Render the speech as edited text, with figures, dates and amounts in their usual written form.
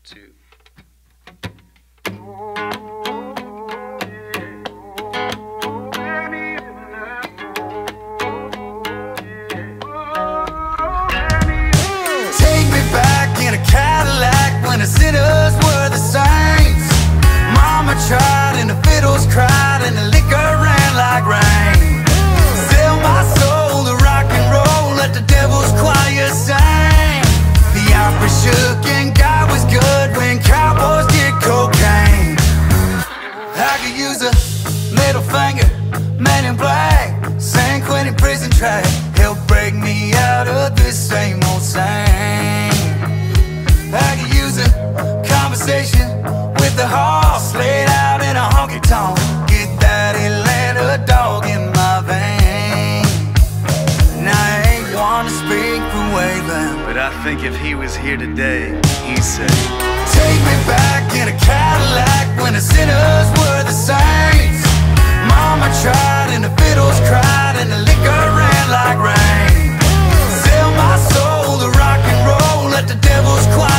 2. Take me back in a Cadillac when the sinners were the saints. Mama tried and the fiddles cried and the liquor ran like rain. Sell my soul to rock and roll, let the devil's choir sing. The opry shook and God was good when cowboys did cocaine. I could use a middle finger, man in black, San Quentin prison track, help break me out of this same old same. I could use a conversation with the horse laid out in a honky tonk, get that Atlanta dog in my vein. And I ain't one to speak for Waylon, But I think if he was here today, he'd say, take me back in a Cadillac when the sinners were the saints. Mama tried and the fiddles cried and the liquor ran like rain. Sell my soul to rock and roll, let the devil's choir